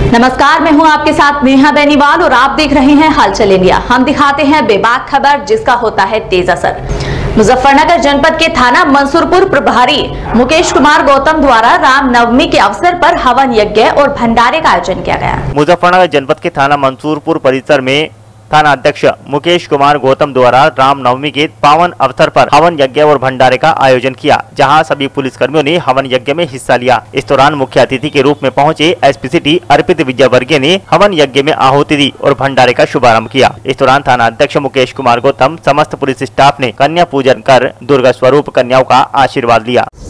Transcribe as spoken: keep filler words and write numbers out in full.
नमस्कार, मैं हूं आपके साथ नेहा बेनीवाल और आप देख रहे हैं हलचल इंडिया। हम दिखाते हैं बेबाक खबर जिसका होता है तेज असर। मुजफ्फरनगर जनपद के थाना मंसूरपुर प्रभारी मुकेश कुमार गौतम द्वारा रामनवमी के अवसर पर हवन यज्ञ और भंडारे का आयोजन किया गया। मुजफ्फरनगर जनपद के थाना मंसूरपुर परिसर में थाना अध्यक्ष मुकेश कुमार गौतम द्वारा रामनवमी के पावन अवसर पर हवन यज्ञ और भंडारे का आयोजन किया, जहां सभी पुलिसकर्मियों ने हवन यज्ञ में हिस्सा लिया। इस दौरान मुख्य अतिथि के रूप में पहुंचे एसपी सिटी अर्पित विजयवर्गीय ने हवन यज्ञ में आहुति दी और भंडारे का शुभारंभ किया। इस दौरान थाना अध्यक्ष मुकेश कुमार गौतम समस्त पुलिस स्टाफ ने कन्या पूजन कर दुर्गा स्वरूप कन्याओं का आशीर्वाद लिया।